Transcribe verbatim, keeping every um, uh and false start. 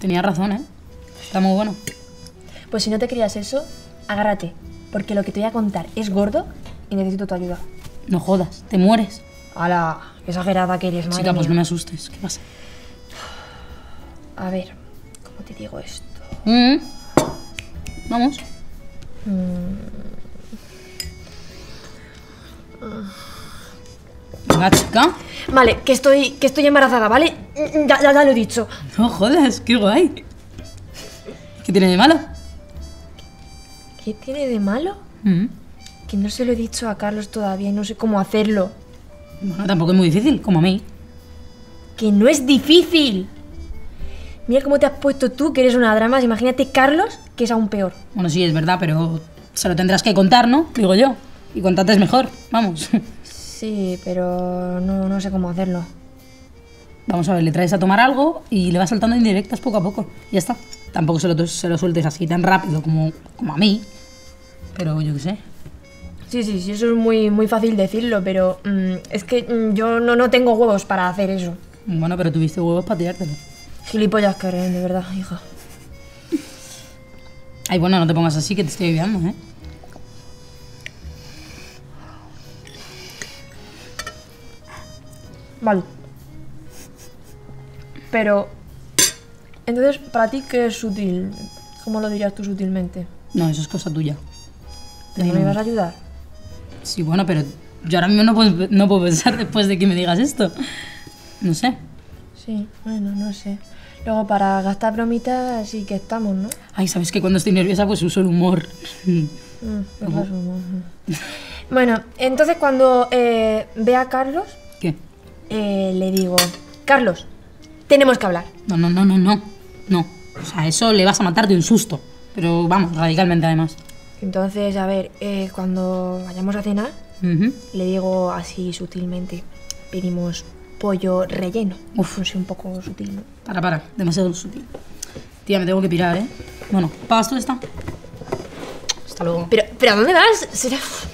Tenía razón, ¿eh? Está muy bueno. Pues si no te creías eso, agárrate, porque lo que te voy a contar es gordo y necesito tu ayuda. No jodas, te mueres. ¡Hala! Qué exagerada que eres, madre Chica, pues mía. no me asustes. ¿Qué pasa? A ver, ¿cómo te digo esto? Mm. Vamos. Venga, chica. Vale, que estoy, que estoy embarazada, ¿vale? Ya, ya, ya lo he dicho. No jodas, qué guay. ¿Qué tiene de malo? ¿Qué tiene de malo? Mm. Que no se lo he dicho a Carlos todavía y no sé cómo hacerlo. Bueno, tampoco es muy difícil, como a mí. Que no es difícil. Mira cómo te has puesto tú, que eres una drama. Imagínate Carlos, que es aún peor. Bueno, sí, es verdad, pero se lo tendrás que contar, ¿no? Digo yo. Y contarte es mejor, vamos. Sí, pero no, no sé cómo hacerlo. Vamos a ver, le traes a tomar algo y le vas saltando indirectas poco a poco. Y ya está. Tampoco se lo, se lo sueltes así tan rápido como, como a mí. Pero yo qué sé. Sí, sí, sí, eso es muy, muy fácil decirlo, pero mm, es que mm, yo no, no tengo huevos para hacer eso. Bueno, pero tuviste huevos para tirártelo. Gilipollas que eres, de verdad, hija. Ay, bueno, no te pongas así que te estoy ayudando, ¿eh? Vale. Pero, entonces, ¿para ti qué es sutil? ¿Cómo lo dirías tú sutilmente? No, eso es cosa tuya. ¿No me ibas a ayudar? Sí, bueno, pero yo ahora mismo no puedo, no puedo pensar después de que me digas esto. No sé. Sí, bueno, no sé. Luego, para gastar bromitas sí que estamos, ¿no? Ay, ¿sabes que cuando estoy nerviosa pues uso el humor? Mm, pues eso, mm. Bueno, entonces cuando eh, vea a Carlos, ¿Qué? eh, le digo, Carlos, tenemos que hablar. No, no, no, no, no. No. O sea, eso le vas a matar de un susto. Pero vamos, radicalmente además. Entonces, a ver, eh, cuando vayamos a cenar, Uh-huh. le digo así sutilmente, pedimos pollo relleno. Uf. No sé, un poco sutil, ¿no? Para, para. Demasiado sutil. Tía, me tengo que pirar, ¿eh? Bueno, ¿pagas tú esta? Hasta luego. Pero, pero ¿a dónde vas? Será...